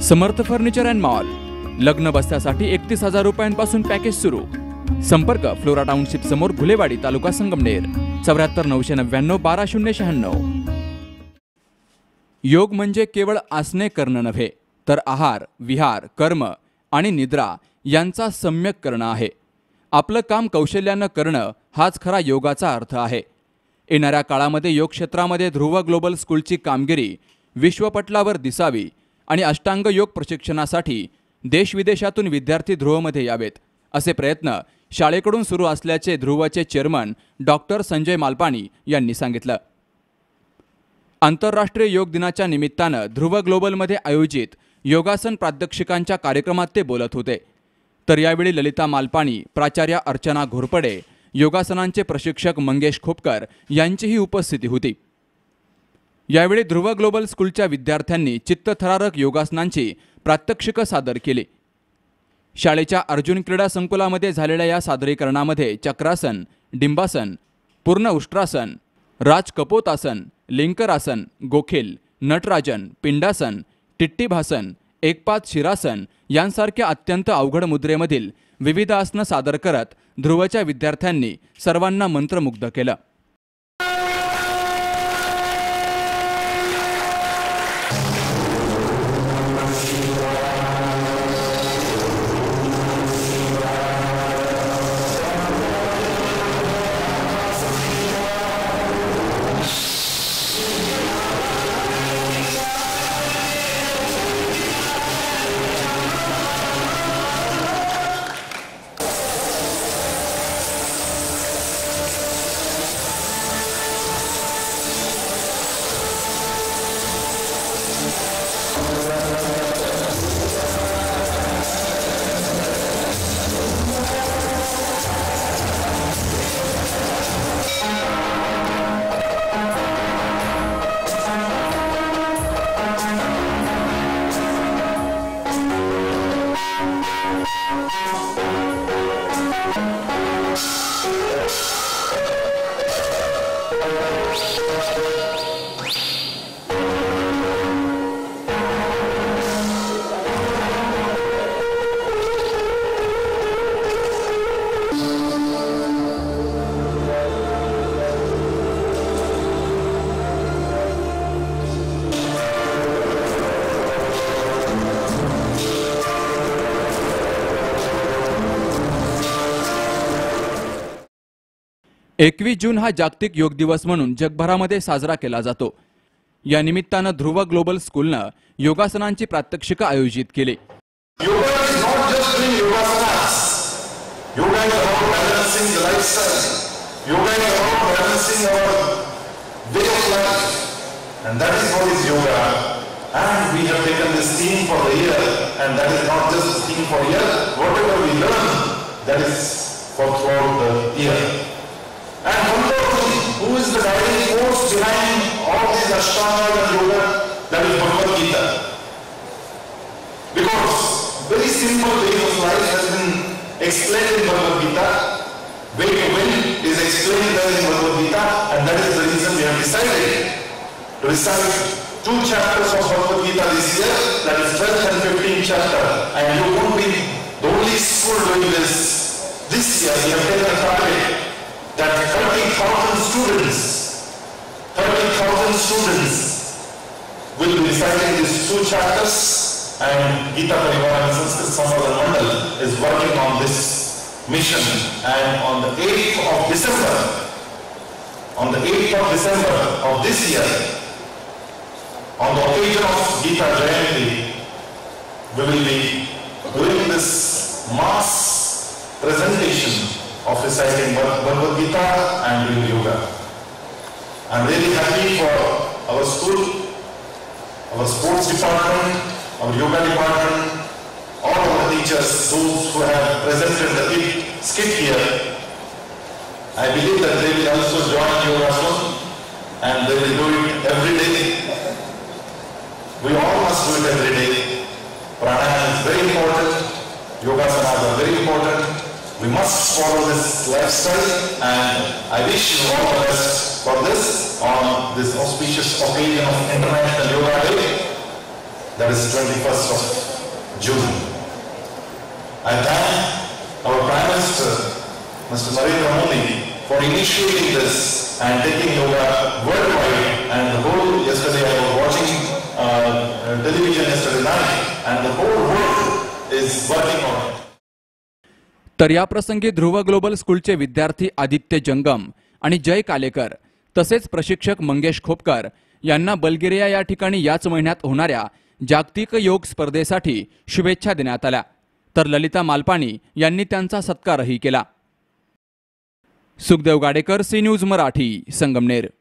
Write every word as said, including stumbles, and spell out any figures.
Samarth furniture and mall, लग्न बसण्यासाठी एकतीस हजार रुपयांपासून पॅकेज सुरू। संपर्क फ्लोरा टाउनशिप समोर घुलेवाडी, तालुका संगमनेर, चौऱ्याहत्तर नऊशे नव्याण्णव बारा शून्य शहाण्णव। योग म्हणजे केवळ आसने करणं नव्हे, तर आहार, विहार, कर्म आणि निद्रा यांचा सम्यक करणं आहे। आपलं काम कौशल्यानं करणं हाच खरा योगाचा अर्थ आहे। येणाऱ्या काळामध्ये योग क्षेत्रामध्ये ध्रुव ग्लोबल स्कूलची कामगिरी विश्वपटलावर दिसावी आणि अष्टांग योग प्रशिक्षणासाठी देशविदेशातून विद्यार्थी ध्रुवमध्ये यावेत, असे प्रयत्न शाळेकडून सुरू असल्याचे ध्रुवचे चेअरमन डॉक्टर संजय मालपाणी यांनी सांगितलं। आंतरराष्ट्रीय योग दिनाच्या निमित्तानं ध्रुव ग्लोबलमध्ये आयोजित योगासन प्रात्यक्षिकांच्या कार्यक्रमात ते बोलत होते। तर यावेळी ललिता मालपाणी, प्राचार्य अर्चना घोरपडे, योगासनांचे प्रशिक्षक मंगेश खोपकर यांचीही उपस्थिती होती। यावेळी ध्रुव ग्लोबल स्कूलच्या विद्यार्थ्यांनी चित्तथरारक योगासनांची प्रात्यक्षिक सादर केली। शाळेच्या अर्जुन क्रीडा संकुलामध्ये झालेल्या या सादरीकरणामध्ये चक्रासन, डिंबासन, पूर्ण उष्ट्रासन, राज कपोतासन, लिंकरासन, गोखेल, नटराजन, पिंडासन, टिट्टीभासन, एकपाद शिरासन यांसारख्या अत्यंत अवघड मुद्रेमधील विविध आसनं सादर करत ध्रुवच्या विद्यार्थ्यांनी सर्वांना मंत्रमुग्ध केलं। एकवीस जून हा जागतिक योग दिवस म्हणून जगभरामध्ये साजरा केला जातो। या निमित्तानं ध्रुव ग्लोबल स्कूलनं योगासनांची प्रात्यक्षिक आयोजित केली। And one more thing, who is the guiding force behind all these Ashtanga and Yoga? That is Bhagavad Gita. Because very simple way of life has been explained in Bhagavad Gita. Way to win is explained there in Bhagavad Gita, and that is the reason we have decided to recite two chapters of Bhagavad Gita this year, that is twelfth and fifteenth chapter. And you won't be the only school doing this. This year we have taken a target that thirty thousand students, thirty thousand students will be reciting these two chapters, and Gita Parivara and Sanskrit Samvardhan Mandal is working on this mission. And on the eighth of December, on the eighth of December of this year, on the occasion of Gita Jayanti, we will be doing this mass presentation of reciting Bhagavad Gita and doing yoga. I am really happy for our school, our sports department, our yoga department, all of the teachers, those who have presented the skit here. I believe that they will also join yoga soon, and they will do it every day. We all must do it every day. Pranayama is very important. Yogasanas are very important. We must follow this lifestyle, and I wish you all the best for this on this auspicious occasion of International Yoga Day. that is twenty-first of June. I thank our Prime Minister, Mister Narendra Modi, for initiating this and taking yoga worldwide. And the whole, yesterday I was watching uh, television yesterday night, and the whole world is working on it. तर या प्रसंगी ध्रुव global स्कूलचे विद्यार्थी आदित्य जंगम आणि जय कालेकर तसेच प्रशिक्षक मंगेश खोपकर यांना बल्गेरिया या ठिकाणी याच महिन्यात होणाऱ्या जागतिक योग स्पर्धेसाठी शुभेच्छा देण्यात आल्या. तर ललिता मालपाणी यांनी त्यांचा सत्कारही केला. Sukhdev Gadekar, C news Marathi, Sangamner.